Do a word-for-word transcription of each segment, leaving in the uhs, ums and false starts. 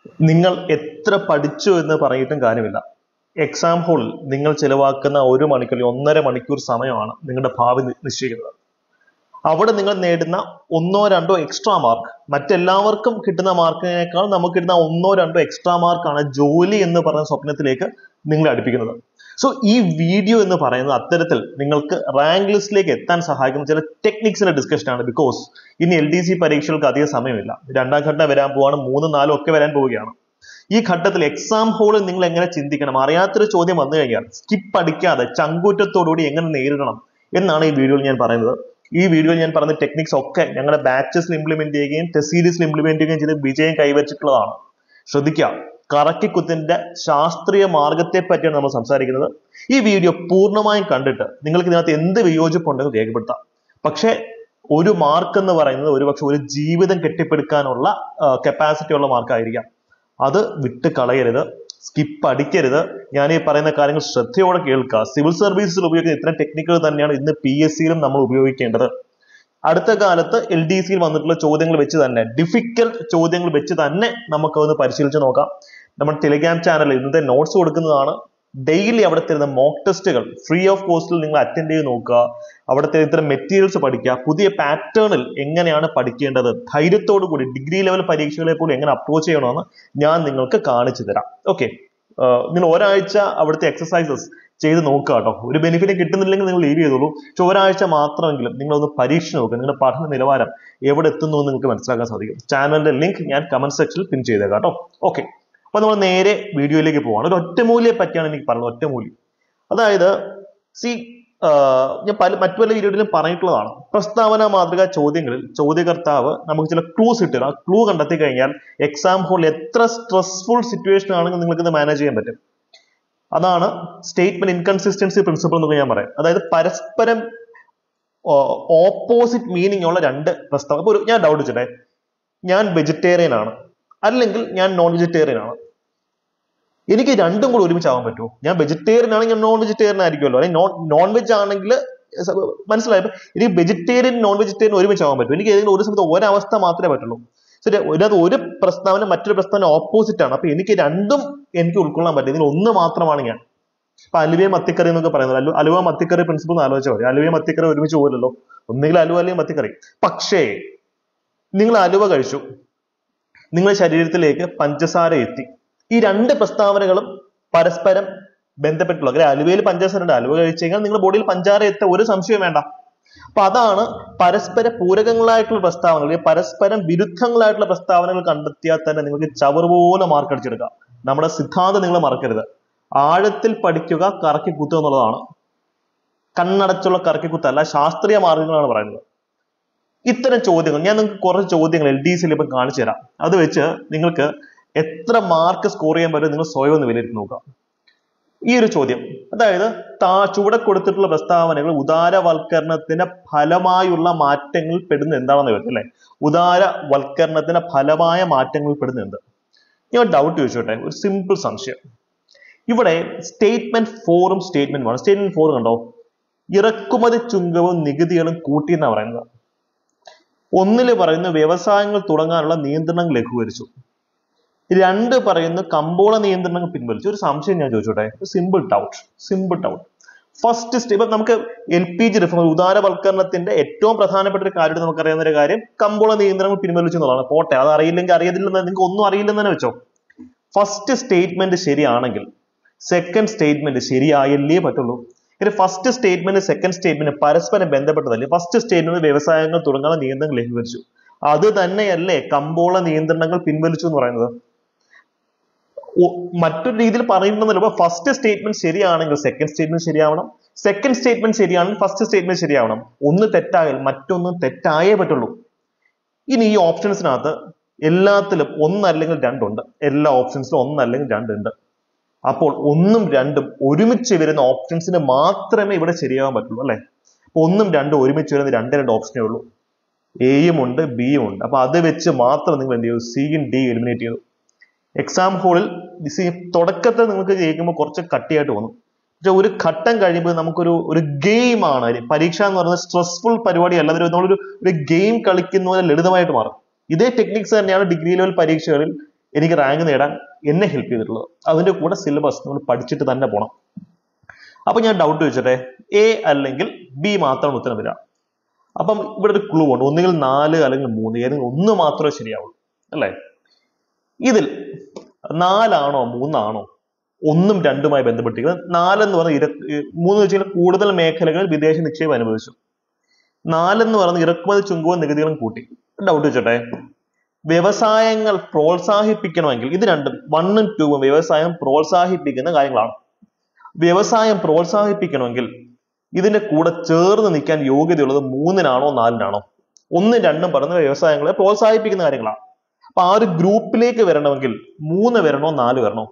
നിങ്ങൾ എത്ര പഠിച്ചു എന്ന് പറഞ്ഞിട്ടും കാര്യമില്ല. എക്സാം ഹോളിൽ നിങ്ങൾ ചിലവാക്കുന്ന ഒരു മണിക്കൂർ ഒന്നര മണിക്കൂർ സമയമാണ് നിങ്ങളുടെ ഭാവി നിശ്ചയിക്കുന്നത്. അവിടെ നിങ്ങൾ നേടുന്ന ഒന്നോ രണ്ടോ എക്സ്ട്രാ മാർക്ക്, മറ്റെല്ലാവർക്കും കിട്ടുന്ന മാർക്കിനേക്കാൾ നമുക്ക് കിട്ടുന്ന ഒന്നോ രണ്ടോ എക്സ്ട്രാ മാർക്കാണ് ജോലി എന്ന് പറയുന്ന സ്വപ്നത്തിലേക്ക് നിങ്ങളെ അടുപ്പിക്കുന്നത്. സോ ഈ വീഡിയോ എന്ന് പറയുന്നത് അത്തരത്തിൽ നിങ്ങൾക്ക് റാങ്ക് ലിസ്റ്റിലേക്ക് എത്താൻ സഹായിക്കുന്ന ചില ടെക്നിക്സിന്റെ ഡിസ്കഷൻ ആണ്. ബിക്കോസ് ഇനി എൽ ഡി സി പരീക്ഷകൾക്ക് അധികം സമയമില്ല. രണ്ടാം ഘട്ടം വരാൻ പോവാണ്, മൂന്നും നാലും ഒക്കെ വരാൻ പോവുകയാണ്. ഈ ഘട്ടത്തിൽ എക്സാം ഹോളിൽ നിങ്ങൾ എങ്ങനെ ചിന്തിക്കണം, അറിയാത്തൊരു ചോദ്യം വന്നു കഴിഞ്ഞാൽ സ്കിപ്പ് അടിക്കാതെ ചങ്കൂറ്റത്തോടുകൂടി എങ്ങനെ നേരിടണം എന്നാണ് ഈ വീഡിയോയിൽ ഞാൻ പറയുന്നത്. ഈ വീഡിയോയിൽ ഞാൻ പറഞ്ഞ ടെക്നിക്സ് ഒക്കെ ഞങ്ങളുടെ ബാച്ചസിൽ ഇംപ്ലിമെന്റ് ചെയ്യുകയും ടെസ്റ്റ് സീരീസിൽ ഇംപ്ലിമെന്റ് ചെയ്യുകയും ചെയ്ത് വിജയം കൈവരിച്ചിട്ടുള്ളതാണ്. ശ്രദ്ധിക്കുക, കറക്കിക്കുത്തിന്റെ ശാസ്ത്രീയ മാർഗത്തെ പറ്റിയാണ് നമ്മൾ സംസാരിക്കുന്നത്. ഈ വീഡിയോ പൂർണ്ണമായും കണ്ടിട്ട് നിങ്ങൾക്ക് ഇതിനകത്ത് എന്ത് വിയോജിപ്പുണ്ടെന്ന് രേഖപ്പെടുത്താം. പക്ഷേ ഒരു മാർക്ക് എന്ന് പറയുന്നത് ഒരുപക്ഷെ ഒരു ജീവിതം കെട്ടിപ്പടുക്കാനുള്ള കപ്പാസിറ്റി ഉള്ള മാർക്കായിരിക്കാം. അത് വിട്ട് കളയരുത്, സ്കിപ്പ് അടിക്കരുത്. ഞാൻ ഈ പറയുന്ന കാര്യങ്ങൾ ശ്രദ്ധയോടെ കേൾക്കുക. സിവിൽ സർവീസിൽ ഉപയോഗിക്കുന്ന ഇത്തരം ടെക്നിക്കുകൾ തന്നെയാണ് ഇന്ന് പി എസ് സിയിലും നമ്മൾ ഉപയോഗിക്കേണ്ടത്. അടുത്ത കാലത്ത് എൽ ഡി സിയിൽ വന്നിട്ടുള്ള ചോദ്യങ്ങൾ വെച്ച് തന്നെ, ഡിഫിക്കൽട്ട് ചോദ്യങ്ങൾ വെച്ച് തന്നെ നമുക്ക് ഒന്ന് പരിശീലിച്ച് നോക്കാം. നമ്മുടെ ടെലിഗ്രാം ചാനലിൽ ഇന്നത്തെ നോട്ട്സ് കൊടുക്കുന്നതാണ്. ഡെയിലി അവിടെ തരുന്ന മോക്ക് ടെസ്റ്റുകൾ ഫ്രീ ഓഫ് കോസ്റ്റിൽ നിങ്ങൾ അറ്റൻഡ് ചെയ്ത് നോക്കുക. അവിടുത്തെ ഇത്തരം മെറ്റീരിയൽസ് പഠിക്കുക. പുതിയ പാറ്റേണിൽ എങ്ങനെയാണ് പഠിക്കേണ്ടത്, ധൈര്യത്തോടു കൂടി ഡിഗ്രി ലെവൽ പരീക്ഷകളെ പോലും എങ്ങനെ അപ്രോച്ച് ചെയ്യണമെന്ന് ഞാൻ നിങ്ങൾക്ക് കാണിച്ചു തരാം. ഓക്കെ, നിങ്ങൾ ഒരാഴ്ച അവിടുത്തെ എക്സസൈസസ് ചെയ്ത് നോക്കുക കേട്ടോ. ഒരു ബെനിഫിറ്റ് കിട്ടുന്നില്ലെങ്കിൽ നിങ്ങൾ ലീവ് ചെയ്തോളൂ. പക്ഷെ ഒരാഴ്ച മാത്രമെങ്കിലും നിങ്ങളൊന്ന് പരീക്ഷ നോക്കുക. നിങ്ങളുടെ പഠന നിലവാരം എവിടെ എത്തുന്നു എന്ന് നിങ്ങൾക്ക് മനസ്സിലാക്കാൻ സാധിക്കും. ചാനലിന്റെ ലിങ്ക് ഞാൻ കമന്റ് സെക്ഷനിൽ പിൻ ചെയ്തേക്കാം കേട്ടോ. ഓക്കെ, അപ്പൊ നമ്മൾ നേരെ വീഡിയോയിലേക്ക് പോവാണ്. ഒരു ഒറ്റമൂലിയെ പറ്റിയാണ് എനിക്ക് പറയുന്നത്. ഒറ്റമൂലി, അതായത് സി ഞാൻ പല മറ്റു പല വീഡിയോയിലും പറഞ്ഞിട്ടുള്ളതാണ്. പ്രസ്താവന മാതൃക ചോദ്യങ്ങളിൽ ചോദ്യകർത്താവ് നമുക്ക് ചില ക്ലൂസ് കിട്ടുക. ആ ക്ലൂ കണ്ടെത്തി കഴിഞ്ഞാൽ എക്സാം ഹോളിൽ എത്ര സ്ട്രെസ്ഫുൾ സിറ്റുവേഷൻ ആണെങ്കിൽ നിങ്ങൾക്ക് ഇത് മാനേജ് ചെയ്യാൻ പറ്റും. അതാണ് സ്റ്റേറ്റ്മെന്റ് ഇൻകൺസിസ്റ്റൻസി പ്രിൻസിപ്പിൾ എന്നൊക്കെ ഞാൻ പറയാം. അതായത് പരസ്പരം ഓപ്പോസിറ്റ് മീനിങ് ഉള്ള രണ്ട് പ്രസ്താവന. ഇപ്പൊ ഞാൻ ഡൗട്ട് വെച്ചിട്ടെ, ഞാൻ വെജിറ്റേറിയൻ ആണ് അല്ലെങ്കിൽ ഞാൻ നോൺ വെജിറ്റേറിയൻ ആണ്, എനിക്ക് രണ്ടും കൂടെ ഒരുമിച്ച് ആവാൻ പറ്റുമോ? ഞാൻ വെജിറ്റേറിയൻ ആണെങ്കിൽ നോൺ വെജിറ്റേറിയൻ ആയിരിക്കുമല്ലോ, അല്ലെങ്കിൽ നോൺ നോൺ വെജ് ആണെങ്കിൽ മനസ്സിലായപ്പോ എനിക്ക് വെജിറ്റേറിയൻ നോൺ വെജിറ്റേറിയൻ ഒരുമിച്ച് ആവാൻ പറ്റും. എനിക്ക് ഏതെങ്കിലും ഒരു സമയത്ത് ഒരവസ്ഥ മാത്രമേ പറ്റുള്ളൂ. ശരി, ഇതിനകത്ത് ഒരു പ്രസ്താവന മറ്റൊരു പ്രസ്താവന ഓപ്പോസിറ്റ് ആണ്. അപ്പൊ എനിക്ക് രണ്ടും എനിക്ക് ഉൾക്കൊള്ളാൻ പറ്റും. ഇതിൽ ഒന്ന് മാത്രമാണ് ഞാൻ. ഇപ്പൊ അലുവയും മത്തിക്കറി എന്നൊക്കെ പറയുന്നത്, അലു അലുവ മത്തിക്കറി പ്രിൻസിപ്പിൾ എന്ന് ആലോചിച്ചാൽ മതി. അലുവയും മത്തിക്കറി ഒരുമിച്ച് പോകില്ലല്ലോ, ഒന്നുകിൽ അലുവ അല്ലെങ്കിൽ മത്തിക്കറി. പക്ഷേ നിങ്ങൾ അലുവ കഴിച്ചു, നിങ്ങളുടെ ശരീരത്തിലേക്ക് പഞ്ചസാര എത്തി. ഈ രണ്ട് പ്രസ്താവനകളും പരസ്പരം ബന്ധപ്പെട്ടുള്ള, അങ്ങനെ അലുവയിൽ പഞ്ചസാര ഉണ്ട്, അലുവ കഴിച്ചു കഴിഞ്ഞാൽ നിങ്ങളുടെ ബോഡിയിൽ പഞ്ചാര എത്ത ഒരു സംശയം വേണ്ട. അപ്പൊ അതാണ് പരസ്പര പൂരകങ്ങളായിട്ടുള്ള പ്രസ്താവനകൾ. പരസ്പരം വിരുദ്ധങ്ങളായിട്ടുള്ള പ്രസ്താവനകൾ കണ്ടെത്തിയാൽ തന്നെ നിങ്ങൾക്ക് ചവറ് പോലെ മാർക്ക് അടിച്ചെടുക്കാം. നമ്മുടെ സിദ്ധാന്തം നിങ്ങൾ മറക്കരുത്. ആഴത്തിൽ പഠിക്കുക, കറക്കി കുത്തുക എന്നുള്ളതാണ്. കണ്ണടച്ചുള്ള കറക്കി കുത്തല്ല, ശാസ്ത്രീയ മാർഗങ്ങളാണ് പറയുന്നത്. ഇത്തരം ചോദ്യങ്ങൾ ഞാൻ നിങ്ങൾക്ക് കുറച്ച് ചോദ്യങ്ങൾ എൽ ഡി സിയിൽ ഇപ്പം കാണിച്ചു തരാം. അത് വെച്ച് നിങ്ങൾക്ക് എത്ര മാർക്ക് സ്കോർ ചെയ്യാൻ പറ്റും നിങ്ങൾ സ്വയം ഒന്ന് വിലയിരുത്തി നോക്കാം. ഈ ഒരു ചോദ്യം, അതായത് താ ചുവടെ കൊടുത്തിട്ടുള്ള പ്രസ്താവനകൾ ഉദാരവൽക്കരണത്തിന്റെ ഫലമായുള്ള മാറ്റങ്ങളിൽ പെടുന്ന എന്താണെന്ന് വരും അല്ലെ? ഉദാരവൽക്കരണത്തിന്റെ ഫലമായ മാറ്റങ്ങളിൽ പെടുന്ന എന്ത്? ഞാൻ ഡൗട്ട് ചോദിച്ചോട്ടെ, ഒരു സിമ്പിൾ സംശയം. ഇവിടെ സ്റ്റേറ്റ്മെന്റ് ഫോറും സ്റ്റേറ്റ്മെന്റ് വൺ. സ്റ്റേറ്റ്മെന്റ് ഫോർ കണ്ടോ, ഇറക്കുമതി ചുങ്കവും നികുതികളും കൂട്ടി എന്നാ പറയുന്നത്. ഒന്നില് പറയുന്നു വ്യവസായങ്ങൾ തുടങ്ങാനുള്ള നിയന്ത്രണങ്ങൾ ലഘൂകരിച്ചു. രണ്ട് പറയുന്നു കമ്പോള നിയന്ത്രണങ്ങൾ പിൻവലിച്ചു. ഒരു സംശയം ഞാൻ ചോദിച്ചോട്ടെ, simple doubt simple doubt first step നമുക്ക് എൽ പി ജി റിഫോം, ഉദാരവൽക്കരണത്തിന്റെ ഏറ്റവും പ്രധാനപ്പെട്ട ഒരു കാര്യം നമുക്കറിയാവുന്ന ഒരു കാര്യം കമ്പോള നിയന്ത്രണങ്ങൾ പിൻവലിച്ചു എന്നുള്ളതാണ്. പോട്ടെ, അത് അറിയില്ലെങ്കിൽ അറിയത്തില്ലെന്ന് നിങ്ങൾക്ക് ഒന്നും അറിയില്ലെന്ന് തന്നെ വെച്ചോ. ഫസ്റ്റ് സ്റ്റേറ്റ്മെന്റ് ശരിയാണെങ്കിൽ സെക്കൻഡ് സ്റ്റേറ്റ്മെന്റ് ശരിയായല്ലേ പറ്റുള്ളൂ. ഫസ്റ്റ് സ്റ്റേറ്റ്മെന്റ് സെക്കൻഡ് സ്റ്റേറ്റ്മെന്റ് പരസ്പരം ബന്ധപ്പെട്ടതല്ലേ? ഫസ്റ്റ് സ്റ്റേറ്റ്മെന്റ് വ്യവസായങ്ങൾ തുടങ്ങാനുള്ള നിയന്ത്രണങ്ങൾ ലഘൂകരിച്ചു, അത് തന്നെയല്ലേ കമ്പോള നിയന്ത്രണങ്ങൾ പിൻവലിച്ചു എന്ന് പറയുന്നത്? മറ്റൊരു രീതിയിൽ പറയുന്നതല്ല, ഫസ്റ്റ് സ്റ്റേറ്റ്മെന്റ് ശരിയാണെങ്കിൽ സെക്കൻഡ് സ്റ്റേറ്റ്മെന്റ് ശരിയാവണം, സെക്കൻഡ് സ്റ്റേറ്റ്മെന്റ് ശരിയാണെങ്കിൽ ഫസ്റ്റ് സ്റ്റേറ്റ്മെന്റ് ശരിയാവണം. ഒന്ന് തെറ്റായാൽ മറ്റൊന്ന് തെറ്റായേ പറ്റുള്ളൂ. ഇനി ഈ ഓപ്ഷൻസിനകത്ത് എല്ലാത്തിലും ഒന്നല്ലെങ്കിൽ രണ്ടുണ്ട്. എല്ലാ ഓപ്ഷൻസിലും ഒന്നല്ലെങ്കിൽ രണ്ടുണ്ട്. അപ്പോൾ ഒന്നും രണ്ടും ഒരുമിച്ച് വരുന്ന ഓപ്ഷൻസിന് മാത്രമേ ഇവിടെ ശരിയാവാൻ പറ്റുള്ളൂ അല്ലെ? ഒന്നും രണ്ടും ഒരുമിച്ച് വരുന്ന രണ്ട് രണ്ട് ഓപ്ഷനേ ഉള്ളൂ. എയും ഉണ്ട് ബിയും ഉണ്ട്. അപ്പൊ അത് വെച്ച് മാത്രം നിങ്ങൾ എന്ത് ചെയ്തു? സിയും ഡി എലിമിനേറ്റ് ചെയ്തു. എക്സാം ഹോളിൽ തുടക്കത്തിൽ നിങ്ങൾക്ക് ജയിക്കുമ്പോൾ കുറച്ച് കട്ടിയായിട്ട് തോന്നും. പക്ഷെ ഒരു ഘട്ടം കഴിയുമ്പോൾ നമുക്കൊരു ഒരു ഗെയിമാണ്. പരീക്ഷ എന്ന് പറയുന്നത് സ്ട്രെസ്ഫുൾ പരിപാടി അല്ല, നമ്മളൊരു ഒരു ഗെയിം കളിക്കുന്ന പോലെ ലളിതമായിട്ട് മാറും. ഇതേ ടെക്നിക്സ് തന്നെയാണ് ഡിഗ്രി ലെവൽ പരീക്ഷകളിൽ എനിക്ക് റാങ്ക് നേടാൻ എന്നെ ഹെൽപ്പ് ചെയ്തിട്ടുള്ളത്. അതിന്റെ കൂടെ സിലബസ് നമ്മൾ പഠിച്ചിട്ട് തന്നെ പോകണം. അപ്പൊ ഞാൻ ഡൗട്ട് ചോദിച്ചട്ടെ, എ അല്ലെങ്കിൽ ബി മാത്രം ഉത്തരം വരിക. അപ്പം ഇവിടെ ഒരു ക്ലൂ ഉണ്ട്, ഒന്നുകിൽ നാല് അല്ലെങ്കിൽ മൂന്ന്, ഏതെങ്കിലും ഒന്ന് മാത്രമേ ശരിയാവുള്ളൂ അല്ലെ. ഇതിൽ നാലാണോ മൂന്നാണോ ഒന്നും രണ്ടുമായി ബന്ധപ്പെട്ടിരിക്കുന്നത്? നാലെന്ന് പറഞ്ഞ ഇര മൂന്ന് വെച്ചാൽ കൂടുതൽ മേഖലകളിൽ വിദേശ നിക്ഷേപം അനുവദിച്ചു. നാലെന്ന് പറഞ്ഞ ഇറക്കുമതി ചുങ്കവും നികുതികളും കൂട്ടി. ഡൗട്ട് വെച്ചോട്ടെ, വ്യവസായങ്ങൾ പ്രോത്സാഹിപ്പിക്കണമെങ്കിൽ ഇത് രണ്ടും വണ്ണും ടൂവും വ്യവസായം പ്രോത്സാഹിപ്പിക്കുന്ന കാര്യങ്ങളാണ്. വ്യവസായം പ്രോത്സാഹിപ്പിക്കണമെങ്കിൽ ഇതിന്റെ കൂടെ ചേർന്ന് നിൽക്കാൻ യോഗ്യതയുള്ളത് മൂന്നിനാണോ നാലിനാണോ? ഒന്നും രണ്ടും പറഞ്ഞ വ്യവസായങ്ങളെ പ്രോത്സാഹിപ്പിക്കുന്ന കാര്യങ്ങളാണ്. അപ്പൊ ആ ഒരു ഗ്രൂപ്പിലേക്ക് വരണമെങ്കിൽ മൂന്ന് വരണോ നാല് വരണോ?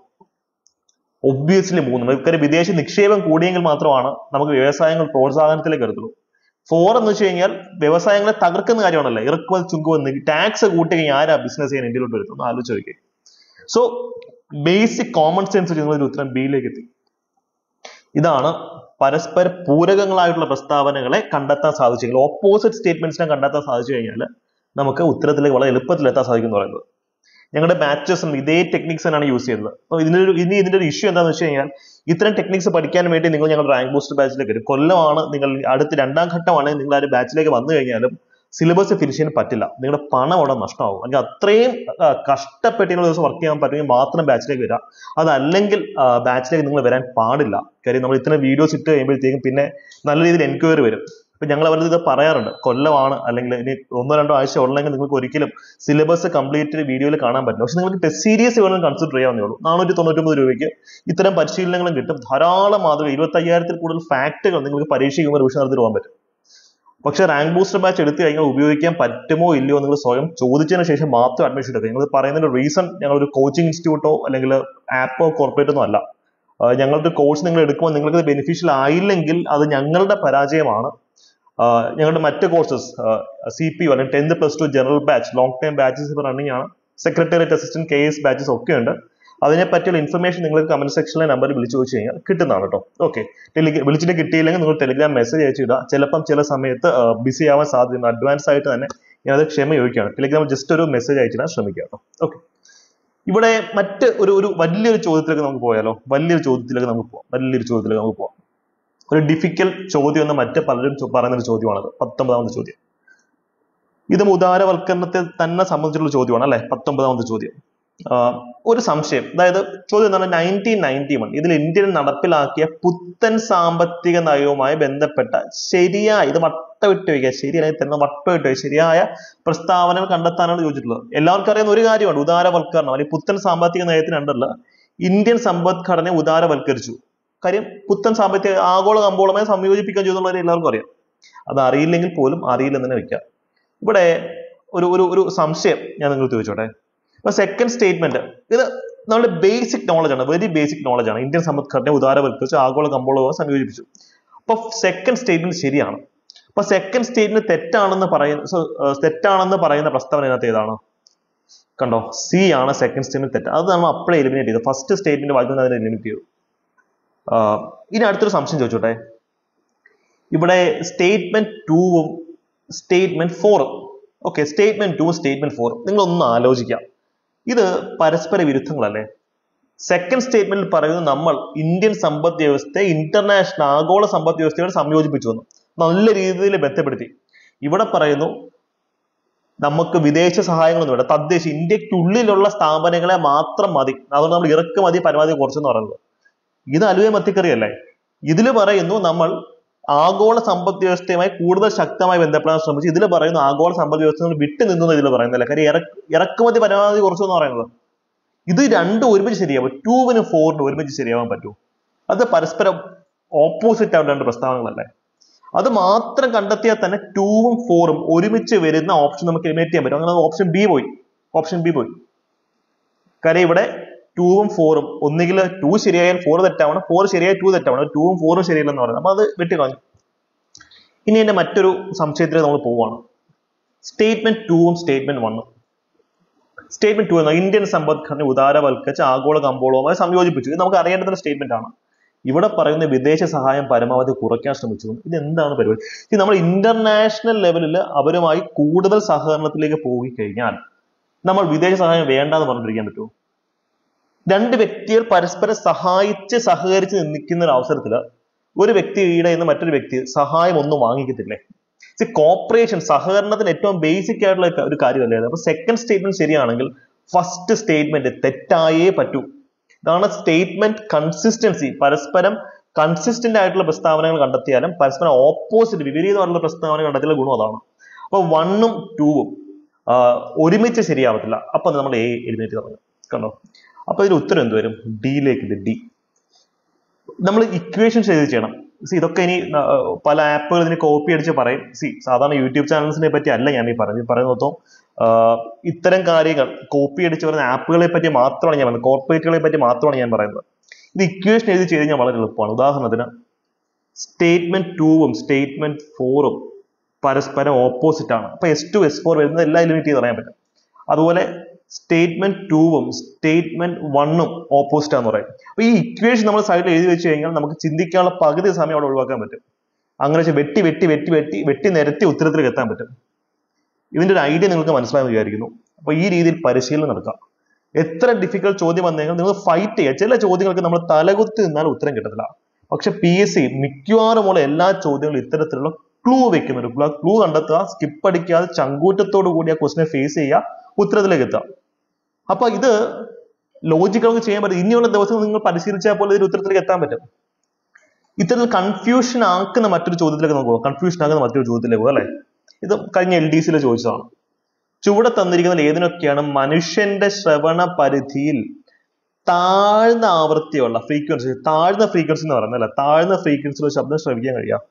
ഒബ്വിയസ്ലി മൂന്ന്. കാര്യം വിദേശ നിക്ഷേപം കൂടിയെങ്കിൽ മാത്രമാണ് നമുക്ക് വ്യവസായങ്ങൾ പ്രോത്സാഹനത്തിലേക്ക് എടുത്തുള്ളൂ. ഫോർ എന്ന് വെച്ച് കഴിഞ്ഞാൽ വ്യവസായങ്ങളെ തകർക്കുന്ന കാര്യമാണല്ലോ. ഇറക്കുമതി ചുങ്കം ടാക്സ് കൂട്ടി കഴിഞ്ഞാൽ ആരാ ബിസിനസ് ചെയ്യാൻ ഇന്ത്യയിലോട്ട് വരുന്നത് ഒന്ന് ആലോചിച്ച് നോക്കിയേ. സോ ബേസിക് കോമൺ സെൻസ് നിങ്ങൾ ഉത്തരം ബിയിലേക്ക് എത്തി. ഇതാണ് പരസ്പര പൂരകങ്ങളായിട്ടുള്ള പ്രസ്താവനകളെ കണ്ടെത്താൻ സാധിച്ചെങ്കിൽ, ഓപ്പോസിറ്റ് സ്റ്റേറ്റ്മെന്റ്സിനെ കണ്ടെത്താൻ സാധിച്ചു കഴിഞ്ഞാൽ നമുക്ക് ഉത്തരത്തിലേക്ക് വളരെ എളുപ്പത്തിൽ എത്താൻ സാധിക്കും എന്ന് പറയുന്നത്. ഞങ്ങളുടെ ബാച്ചസും ഇതേ ടെക്നിക്സ് തന്നെയാണ് യൂസ് ചെയ്യുന്നത്. അപ്പോൾ ഇതിനൊരു ഇനി ഇതിന്റെ ഒരു ഇഷ്യൂ എന്താണെന്ന് വെച്ച് കഴിഞ്ഞാൽ, ഇത്തരം ടെക്നിക്സ് പഠിക്കാൻ വേണ്ടി നിങ്ങൾ ഞങ്ങളുടെ റാങ്ക് ബൂസ്റ്റർ ബാച്ചിലേക്ക് വരും. കൊല്ലമാണ് നിങ്ങൾ അടുത്ത രണ്ടാം ഘട്ടമാണെങ്കിൽ നിങ്ങൾ ആ ഒരു ബാച്ചിലേക്ക് വന്നു കഴിഞ്ഞാലും സിലബസ് ഫിനിഷ് ചെയ്യാൻ പറ്റില്ല. നിങ്ങളുടെ പണം അവിടെ നഷ്ടമാവും. അല്ലെങ്കിൽ അത്രയും കഷ്ടപ്പെട്ട് നിങ്ങൾ ദിവസം വർക്ക് ചെയ്യാൻ പറ്റുമെങ്കിൽ മാത്രം ബാച്ചിലേക്ക് വരാം. അതല്ലെങ്കിൽ ബാച്ചിലേക്ക് നിങ്ങൾ വരാൻ പാടില്ല. കാര്യം നമ്മൾ ഇത്തരം വീഡിയോസ് ഇട്ട് കഴിയുമ്പോഴത്തേക്കും പിന്നെ നല്ല രീതിയിൽ എൻക്വയറി വരും. അപ്പൊ ഞങ്ങൾ അവരുടെ ഇത് പറയാറുണ്ട്, കൊല്ലമാണ് അല്ലെങ്കിൽ ഇനി ഒന്നോ രണ്ടോ ആഴ്ച ഉള്ളെങ്കിൽ നിങ്ങൾക്ക് ഒരിക്കലും സിലബസ് കംപ്ലീറ്റ് വീഡിയോയിൽ കാണാൻ പറ്റില്ല. പക്ഷെ നിങ്ങൾക്ക് ടെസ്റ്റ് സീരീസ് വേണമെങ്കിൽ കൺസിഡർ ചെയ്യാവുന്നേ ഉള്ളൂ. നാനൂറ്റി തൊണ്ണൂറ്റൊമ്പത് രൂപയ്ക്ക് ഇത്തരം പരിശീലനങ്ങളും കിട്ടും. ധാരാളം മാതൃക ഇരുപത്തി അയ്യായിരത്തിൽ കൂടുതൽ ഫാക്ടുകൾ നിങ്ങൾക്ക് പരീക്ഷയ്ക്ക് റിവിഷൻ നടത്തി പോകാൻ പറ്റും. പക്ഷെ റാങ്ക് ബൂസ്റ്റർ ബാച്ച് എടുത്തു കഴിഞ്ഞാൽ ഉപയോഗിക്കാൻ പറ്റുമോ ഇല്ലയോ നിങ്ങൾ സ്വയം ചോദിച്ചതിന് ശേഷം മാത്രം അഡ്മിഷൻ എടുക്കുക. നിങ്ങൾ പറയുന്നതിന്റെ റീസൺ ഞങ്ങളൊരു കോച്ചിങ് ഇൻസ്റ്റിറ്റ്യൂട്ടോ അല്ലെങ്കിൽ ആപ്പോ കോർപ്പറേറ്റോ ഒന്നും അല്ല. ഞങ്ങളുടെ കോഴ്സ് നിങ്ങൾ എടുക്കുമ്പോൾ നിങ്ങൾക്ക് ബെനിഫിഷ്യൽ ആയില്ലെങ്കിൽ അത് ഞങ്ങളുടെ പരാജയമാണ്. ഞങ്ങളുടെ മറ്റ് കോഴ്സസ് സി പി യു അല്ലെങ്കിൽ tenth plus two general batch long time batches running ആണ്. Secretariat assistant K S batches ഒക്കെ ഉണ്ട്. അതിനെപ്പറ്റിയുള്ള ഇൻഫർമേഷൻ നിങ്ങൾക്ക് കമന്റ് സെക്ഷനിലെ നമ്പറിൽ വിളിച്ചു ചോദിച്ചു കഴിഞ്ഞാൽ കിട്ടുന്നതാണ് കേട്ടോ. ഓക്കെ, ടെലിഗ്രാം വിളിച്ചിട്ട് കിട്ടിയില്ലെങ്കിൽ നിങ്ങൾ ടെലിഗ്രാം മെസ്സേജ് അയച്ചിടുക. ചിലപ്പം ചില സമയത്ത് ബിസി ആവാൻ സാധ്യതയുണ്ട്. അഡ്വാൻസ് ആയിട്ട് തന്നെ ഞാനത് ക്ഷമ ചോദിക്കുകയാണ്. ടെലിഗ്രാം ജസ്റ്റ് ഒരു മെസ്സേജ് അയച്ചിടാൻ ശ്രമിക്കുക കേട്ടോ. ഓക്കെ, ഇവിടെ മറ്റ് ഒരു ഒരു വലിയൊരു ചോദ്യത്തിലേക്ക് നമുക്ക് പോയാലോ? വലിയൊരു ചോദ്യത്തിലേക്ക് നമുക്ക് പോവാം. വലിയൊരു ചോദ്യത്തിലേക്ക് നമുക്ക് പോവാം. ഒരു ഡിഫിക്കൽട്ട് ചോദ്യം എന്ന് മറ്റ് പലരും പറയുന്ന ഒരു ചോദ്യമാണത്. പത്തൊമ്പതാമത്തെ ചോദ്യം. ഇതും ഉദാരവൽക്കരണത്തെ തന്നെ സംബന്ധിച്ചുള്ള ചോദ്യമാണ് അല്ലെ. പത്തൊമ്പതാമത്തെ ചോദ്യം. ഒരു സംശയം, അതായത് ചോദ്യം എന്താണ്, നയൻറ്റീൻ നയൻറ്റി വൺ ഇതിൽ ഇന്ത്യയിൽ നടപ്പിലാക്കിയ പുത്തൻ സാമ്പത്തിക നയവുമായി ബന്ധപ്പെട്ട ശരിയായ, ഇത് വട്ടമിട്ട് വയ്ക്കുക, ശരിയായി തന്നെ വട്ടമിട്ട് വയ്ക്കുക, ശരിയായ പ്രസ്താവനകൾ കണ്ടെത്താനാണ് ചോദിച്ചിട്ടുള്ളത്. എല്ലാവർക്കും അറിയുന്ന ഒരു കാര്യമാണ് ഉദാരവൽക്കരണം അല്ലെങ്കിൽ പുത്തൻ സാമ്പത്തിക നയത്തിന് അണ്ടറിൽ ഇന്ത്യൻ സമ്പദ്ഘടനയെ ഉദാരവൽക്കരിച്ചു. കാര്യം പുത്തൻ സാമ്പത്തിക ആഗോള കമ്പോളമായി സംയോജിപ്പിക്കാൻ ചെയ്തുള്ളവരെ എല്ലാവർക്കും അറിയാം. അത് അറിയില്ലെങ്കിൽ പോലും അറിയില്ലെന്ന് തന്നെ വെക്കാം. ഇവിടെ ഒരു ഒരു ഒരു സംശയം ഞാൻ നിങ്ങൾ ചോദിച്ചോട്ടെ. ഇപ്പൊ സെക്കൻഡ് സ്റ്റേറ്റ്മെന്റ് ഇത് നമ്മുടെ ബേസിക് നോളജ് ആണ്, വെരി ബേസിക് നോളജ് ആണ്. ഇന്ത്യൻ സമ്പദ്ഘടനയെ ഉദാരവൽക്കരിച്ചു, ആഗോള കമ്പോളവുമായി സംയോജിപ്പിച്ചു. അപ്പൊ സെക്കൻഡ് സ്റ്റേറ്റ്മെന്റ് ശരിയാണ്. അപ്പൊ സെക്കൻഡ് സ്റ്റേറ്റ്മെന്റ് തെറ്റാണെന്ന് പറയുന്ന തെറ്റാണെന്ന് പറയുന്ന പ്രസ്താവന ഇതിനകത്ത് ഏതാണ്? കണ്ടോ, സി ആണ് സെക്കൻഡ് സ്റ്റേറ്റ്മെന്റ് തെറ്റ്. അത് നമ്മൾ അപ്പോഴേ എലിമിനേറ്റ് ചെയ്തു. ഫസ്റ്റ് സ്റ്റേറ്റ്മെന്റ് വായിക്കുന്നത് അതിനെ എലിമിനേറ്റ് ചെയ്തു. ഇനി അടുത്തൊരു സംശയം ചോദിച്ചോട്ടെ. ഇവിടെ സ്റ്റേറ്റ്മെന്റ് ടൂവും സ്റ്റേറ്റ്മെന്റ് ഫോറും, ഓക്കെ, സ്റ്റേറ്റ്മെന്റ് ടു സ്റ്റേറ്റ്മെന്റ് ഫോറും നിങ്ങളൊന്ന് ആലോചിക്കാം. ഇത് പരസ്പര വിരുദ്ധങ്ങളല്ലേ? സെക്കൻഡ് സ്റ്റേറ്റ്മെന്റിൽ പറയുന്നത് നമ്മൾ ഇന്ത്യൻ സമ്പദ് വ്യവസ്ഥയെ ഇന്റർനാഷണൽ ആഗോള സമ്പദ് വ്യവസ്ഥയോട് സംയോജിപ്പിച്ചു വന്നു, നല്ല രീതിയിൽ ബന്ധപ്പെടുത്തി. ഇവിടെ പറയുന്നു നമുക്ക് വിദേശ സഹായങ്ങളൊന്നും വേണ്ട, തദ്ദേശ ഇന്ത്യക്കുള്ളിലുള്ള സ്ഥാപനങ്ങളെ മാത്രം മതി, അതുകൊണ്ട് നമ്മൾ ഇറക്കുമതി പരമാവധി കുറച്ചെന്ന് പറയുന്നത്. ഇത് അലുവ മത്തിക്കറിയല്ലേ? ഇതിൽ പറയുന്നു നമ്മൾ ആഗോള സമ്പദ് വ്യവസ്ഥയുമായി കൂടുതൽ ശക്തമായി ബന്ധപ്പെടാൻ ശ്രമിച്ചു. ഇതിൽ പറയുന്നു ആഗോള സമ്പദ് വ്യവസ്ഥ വിട്ടു നിന്നു. ഇതിൽ പറയുന്നില്ല, കാര്യം ഇറ ഇറക്കുമതി പരമാവധി കുറച്ചു എന്ന് പറയുന്നത്. ഇത് രണ്ടും ഒരുമിച്ച് ശരിയാവും. ടൂവിനും ഫോറിനും ഒരുമിച്ച് ശരിയാവാൻ പറ്റൂ? അത് പരസ്പരം ഓപ്പോസിറ്റ് ആയിട്ട് രണ്ട് പ്രസ്താവനകളല്ലേ? അത് മാത്രം കണ്ടെത്തിയാൽ തന്നെ ടൂവും ഫോറും ഒരുമിച്ച് വരുന്ന ഓപ്ഷൻ നമുക്ക് എലിമിനേറ്റ് ചെയ്യാൻ പറ്റും. അങ്ങനെ ഓപ്ഷൻ ബി പോയി, ഓപ്ഷൻ ബി പോയി. കാര്യം ഇവിടെ ടൂവും ഫോറും ഒന്നുകിൽ ടു ശരിയായാൽ ഫോർ തെറ്റാവണം, ഫോർ ശരിയായ ടു തെറ്റാവണം. ടൂവും ഫോറും ശരിയല്ലെന്ന് പറയുന്നത്. അപ്പൊ അത് വെട്ടിക്കളഞ്ഞു. ഇനി എന്റെ മറ്റൊരു സംശയത്തിലേക്ക് നമ്മൾ പോവുകയാണ്. സ്റ്റേറ്റ്മെന്റ് ടൂവും സ്റ്റേറ്റ്മെന്റ് വണ്ണും. സ്റ്റേറ്റ്മെന്റ് ടു എന്ന ഇന്ത്യൻ സമ്പദ്ഘടന ഉദാരവൽക്കരിച്ച് ആഗോള കമ്പോളവുമായി സംയോജിപ്പിച്ചു. ഇത് നമുക്ക് അറിയേണ്ടുന്ന സ്റ്റേറ്റ്മെന്റ് ആണ്. ഇവിടെ പറയുന്ന വിദേശ സഹായം പരമാവധി കുറയ്ക്കാൻ ശ്രമിച്ചു. ഇത് എന്താണ് പരിപാടി? ഇത് നമ്മൾ ഇന്റർനാഷണൽ ലെവലിൽ അവരുമായി കൂടുതൽ സഹകരണത്തിലേക്ക് പോയി കഴിഞ്ഞാൽ നമ്മൾ വിദേശ സഹായം വേണ്ടാന്ന് പറഞ്ഞിരിക്കാൻ പറ്റുമോ? രണ്ട് വ്യക്തികൾ പരസ്പരം സഹായിച്ച് സഹകരിച്ച് നിൽക്കുന്ന ഒരു അവസരത്തിൽ ഒരു വ്യക്തിയുടെ നിന്ന് മറ്റൊരു വ്യക്തി സഹായം ഒന്നും വാങ്ങിക്കത്തില്ലേ? കോപ്പറേഷൻ, സഹകരണത്തിന് ഏറ്റവും ബേസിക് ആയിട്ടുള്ള ഒരു കാര്യമല്ലേ? അപ്പൊ സെക്കൻഡ് സ്റ്റേറ്റ്മെന്റ് ശരിയാണെങ്കിൽ ഫസ്റ്റ് സ്റ്റേറ്റ്മെന്റ് തെറ്റായേ പറ്റൂ. ഇതാണ് സ്റ്റേറ്റ്മെന്റ് കൺസിസ്റ്റൻസി. പരസ്പരം കൺസിസ്റ്റന്റ് ആയിട്ടുള്ള പ്രസ്താവനകൾ കണ്ടെത്തിയാലും പരസ്പരം ഓപ്പോസിറ്റ് വിപരീതമായിട്ടുള്ള പ്രസ്താവന കണ്ടെത്തിയുള്ള ഗുണം അതാണ്. അപ്പൊ വണ്ണും ടൂവും ഒരുമിച്ച് ശരിയാവത്തില്ല. അപ്പൊ നമ്മൾ എ എലിമിനേറ്റ് തുടങ്ങും. കണ്ടോ? അപ്പൊ ഇതിന് ഉത്തരം എന്ത് വരും? ഡിയിലേക്ക് ഇത് ഡി. നമ്മൾ ഇക്വേഷൻ എഴുതി ചെയ്യണം. സി ഇതൊക്കെ ഇനി പല ആപ്പുകൾ ഇതിന് കോപ്പി അടിച്ച് പറയും. സി സാധാരണ യൂട്യൂബ് ചാനൽസിനെ പറ്റി അല്ല ഞാൻ ഈ പറയുന്നത്. പറയുന്ന മൊത്തം ഇത്തരം കാര്യങ്ങൾ കോപ്പി അടിച്ച് പറയുന്ന ആപ്പുകളെ പറ്റി മാത്രമാണ് ഞാൻ പറയുന്നത്. കോർപ്പറേറ്റുകളെ പറ്റി മാത്രമാണ് ഞാൻ പറയുന്നത്. ഇത് ഇക്വേഷൻ എഴുതി ചെയ്ത് കഴിഞ്ഞാൽ വളരെ എളുപ്പമാണ്. ഉദാഹരണത്തിന് സ്റ്റേറ്റ്മെന്റ് ടൂവും സ്റ്റേറ്റ്മെന്റ് ഫോറും പരസ്പരം ഓപ്പോസിറ്റ് ആണ്. അപ്പൊ എസ് ടു എസ് ഫോർ വരുന്നത് എല്ലാം എലിമിനേറ്റ് ചെയ്ത് പറയാൻ പറ്റും. അതുപോലെ സ്റ്റേറ്റ്മെന്റ് ടൂവും സ്റ്റേറ്റ്മെന്റ് വണ്ണും ഓപ്പോസിറ്റ് ആണെന്ന് പറയും. അപ്പൊ ഈ ഇക്വേഷൻ നമ്മൾ സൈഡിൽ എഴുതി വെച്ച് കഴിഞ്ഞാൽ നമുക്ക് ചിന്തിക്കാനുള്ള പകുതി സമയം അവിടെ ഒഴിവാക്കാൻ പറ്റും. അങ്ങനെ വെട്ടി വെട്ടി വെട്ടി വെട്ടി വെട്ടി നിരത്തി ഉത്തരത്തിലേക്ക് എത്താൻ പറ്റും. ഇതിന്റെ ഒരു ഐഡിയ നിങ്ങൾക്ക് മനസ്സിലായെന്ന് വിചാരിക്കുന്നു. അപ്പൊ ഈ രീതിയിൽ പരിശീലനം നടക്കാം. എത്ര ഡിഫിക്കൽട്ട് ചോദ്യം വന്നെങ്കിൽ നിങ്ങൾ ഫൈറ്റ് ചെയ്യുക. ചില ചോദ്യങ്ങൾക്ക് നമ്മൾ തലകുത്തി നിന്നാൽ ഉത്തരം കിട്ടത്തില്ല. പക്ഷെ പി എസ് സി മിക്കവാറുമുള്ള എല്ലാ ചോദ്യങ്ങളും ഇത്തരത്തിലുള്ള ക്ലൂ വെക്കുന്നുണ്ട്. ക്ലൂ കണ്ടെത്തുക, സ്കിപ്പ് അടിക്കാതെ ചങ്കൂറ്റത്തോടു കൂടി ആ ക്വസ്റ്റിനെ ഫേസ് ചെയ്യുക, ഉത്തരത്തിലേക്ക് എത്തുക. അപ്പൊ ഇത് ലോജിക്കലൊക്കെ ചെയ്യാൻ പറ്റും. ഇനിയുള്ള ദിവസം നിങ്ങൾ പരിശീലിച്ചാൽ പോലെ ഇതിൽ ഉത്തരത്തിലേക്ക് എത്താൻ പറ്റും. ഇത്തരത്തിൽ കൺഫ്യൂഷൻ ആക്കുന്ന മറ്റൊരു ചോദ്യത്തിലേക്ക് നോക്കുക. കൺഫ്യൂഷൻ ആക്കുന്ന മറ്റൊരു ചോദ്യത്തിലേക്ക് പോകുക അല്ലെ? ഇത് കഴിഞ്ഞ എൽ ഡി സിയിൽ ചോദിച്ചതാണ്. ചുവടെ തന്നിരിക്കുന്നതിൽ ഏതിനൊക്കെയാണ് മനുഷ്യന്റെ ശ്രവണ പരിധിയിൽ താഴ്ന്ന ആവൃത്തിയുള്ള ഫ്രീക്വൻസി, താഴ്ന്ന ഫ്രീക്വൻസി എന്ന് പറയുന്നത് അല്ലെ, താഴ്ന്ന ഫ്രീക്വൻസിയിലുള്ള ശബ്ദം ശ്രവിക്കാൻ കഴിയാം?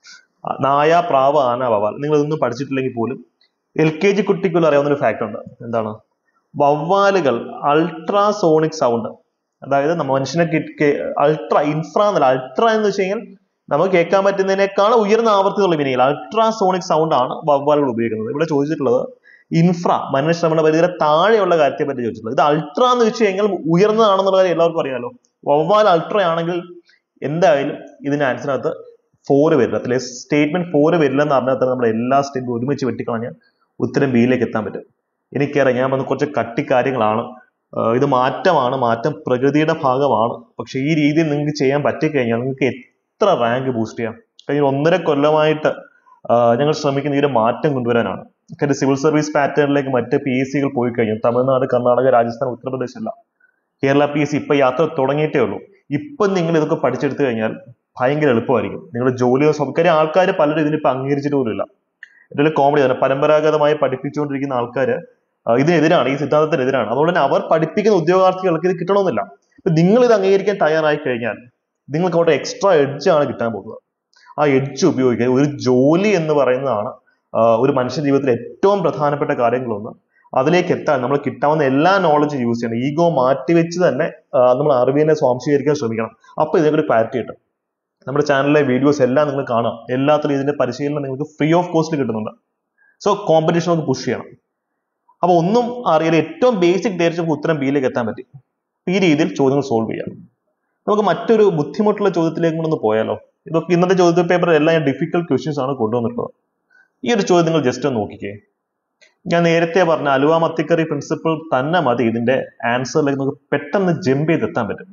നായ, പ്രാവ്, ആന, വവ്വാൽ. നിങ്ങൾ ഇതൊന്നും പഠിച്ചിട്ടില്ലെങ്കിൽ പോലും എൽ കെ ജി കുട്ടിക്കുള്ള അറിയാവുന്ന ഒരു ഫാക്ട് ഉണ്ട്. എന്താണ്? വവ്വാലുകൾ അൾട്രാസോണിക് സൗണ്ട്, അതായത് നമ്മ മനുഷ്യനെ അൾട്രാ ഇൻഫ്രാ എന്നല്ല, അൾട്രാ എന്ന് വെച്ച് കഴിഞ്ഞാൽ നമുക്ക് കേൾക്കാൻ പറ്റുന്നതിനേക്കാൾ ഉയർന്ന ആവർത്തിയുള്ള വിനയിൽ അൾട്രാസോണിക് സൗണ്ട് ആണ് വവ്വാലുകൾ ഉപയോഗിക്കുന്നത്. ഇവിടെ ചോദിച്ചിട്ടുള്ളത് ഇൻഫ്ര, മനുഷ്യശ്രവണ പരിധിയുടെ താഴെയുള്ള കാര്യത്തെ പറ്റി ചോദിച്ചിട്ടുള്ളത്. ഇത് അൾട്രാ എന്ന് വെച്ച് കഴിഞ്ഞാൽ ഉയർന്നതാണെന്നുള്ള കാര്യം എല്ലാവർക്കും അറിയാലോ. വവ്വാൽ അൾട്രാ ആണെങ്കിൽ എന്തായാലും ഇതിന്റെ ആൻസറിനകത്ത് ഫോറ് വരില്ല. അതിലെ സ്റ്റേറ്റ്മെന്റ് ഫോറ് വരില്ല എന്ന് പറഞ്ഞാൽ തന്നെ നമ്മൾ എല്ലാ സ്റ്റേറ്റും ഒരുമിച്ച് വെട്ടിക്കളഞ്ഞാൽ ഉത്തരം ബിയിലേക്ക് എത്താൻ പറ്റും. എനിക്കറിയാം, ഞാൻ വന്ന് കുറച്ച് കട്ടിക്കാര്യങ്ങളാണ്. ഇത് മാറ്റമാണ്, മാറ്റം പ്രകൃതിയുടെ ഭാഗമാണ്. പക്ഷെ ഈ രീതിയിൽ നിങ്ങൾക്ക് ചെയ്യാൻ പറ്റിക്കഴിഞ്ഞാൽ നിങ്ങൾക്ക് എത്ര റാങ്ക് ബൂസ്റ്റ് ചെയ്യാം. കഴിഞ്ഞ ഒന്നര കൊല്ലമായിട്ട് ഞങ്ങൾ ശ്രമിക്കുന്ന ഈ ഒരു മാറ്റം കൊണ്ടുവരാനാണ്. കാര്യം സിവിൽ സർവീസ് പാറ്റേണിലേക്ക് മറ്റ് പി എസ് സികൾ പോയി കഴിഞ്ഞു. തമിഴ്നാട്, കർണാടക, രാജസ്ഥാൻ, ഉത്തർപ്രദേശ് അല്ല, കേരള പി എസ് സി ഇപ്പൊ യാത്ര തുടങ്ങിയിട്ടേ ഉള്ളൂ. ഇപ്പൊ നിങ്ങൾ ഇതൊക്കെ പഠിച്ചെടുത്തു കഴിഞ്ഞാൽ ഭയങ്കര എളുപ്പമായിരിക്കും. നിങ്ങളുടെ ജോലിയോ സൗകര്യം ആൾക്കാർ പലരും ഇതിനിപ്പോൾ അംഗീകരിച്ചിട്ട് പോലും ഇല്ല. ഇതിൽ കോമഡി തന്നെ, പരമ്പരാഗതമായി പഠിപ്പിച്ചുകൊണ്ടിരിക്കുന്ന ആൾക്കാർ ഇതിനെതിരാണ്, ഈ സിദ്ധാന്തത്തിനെതിരാണ്. അതുകൊണ്ട് തന്നെ അവർ പഠിപ്പിക്കുന്ന ഉദ്യോഗാർത്ഥികൾക്ക് ഇത് കിട്ടണമെന്നില്ല. ഇപ്പൊ നിങ്ങൾ ഇത് അംഗീകരിക്കാൻ തയ്യാറായി കഴിഞ്ഞാൽ നിങ്ങൾക്ക് അവിടെ എക്സ്ട്രാ എഡ്ജ് ആണ് കിട്ടാൻ പോകുന്നത്. ആ എഡ്ജ് ഉപയോഗിക്കുക. ഒരു ജോലി എന്ന് പറയുന്നതാണ് ഒരു മനുഷ്യ ജീവിതത്തിൽ ഏറ്റവും പ്രധാനപ്പെട്ട കാര്യങ്ങളൊന്ന്. അതിലേക്ക് എത്താൻ നമ്മൾ കിട്ടാവുന്ന എല്ലാ നോളജും യൂസ് ചെയ്യണം. ഈഗോ മാറ്റിവെച്ച് തന്നെ നമ്മൾ അറിവിനെ സ്വാംശീകരിക്കാൻ ശ്രമിക്കണം. അപ്പൊ ഇതിനൊരു ക്ലാരിറ്റി കിട്ടും. നമ്മുടെ ചാനലിലെ വീഡിയോസ് എല്ലാം നിങ്ങൾ കാണാം. എല്ലാത്തിലും ഇതിന്റെ പരിശീലനം നിങ്ങൾക്ക് ഫ്രീ ഓഫ് കോസ്റ്റ് കിട്ടുന്നുണ്ട്. സോ കോമ്പറ്റീഷൻ നമുക്ക് പുഷ് ചെയ്യണം. അപ്പൊ ഒന്നും അറിയില്ല, ഏറ്റവും ബേസിക് ധരിച്ച് ഉത്തരം ബിയിലേക്ക് എത്താൻ പറ്റി. ഈ രീതിയിൽ ചോദ്യങ്ങൾ സോൾവ് ചെയ്യാം. നമുക്ക് മറ്റൊരു ബുദ്ധിമുട്ടുള്ള ചോദ്യത്തിലേക്ക് ഒന്ന് പോയാലോ? ഇതൊക്കെ ഇന്നത്തെ ചോദ്യ പേപ്പറിൽ എല്ലാം ഞാൻ ഡിഫിക്കൽട്ട് ക്വസ്റ്റ്യൻസ് ആണ് കൊണ്ടുവന്നിട്ടുള്ളത്. ഈ ഒരു ചോദ്യം നിങ്ങൾ ജസ്റ്റ് ഒന്ന് നോക്കിക്കേ. ഞാൻ നേരത്തെ പറഞ്ഞ അലുവ മത്തിക്കറി പ്രിൻസിപ്പിൾ തന്നെ മതി ഇതിന്റെ ആൻസറിലേക്ക് നമുക്ക് പെട്ടെന്ന് ജമ്പ് ചെയ്തെത്താൻ പറ്റും.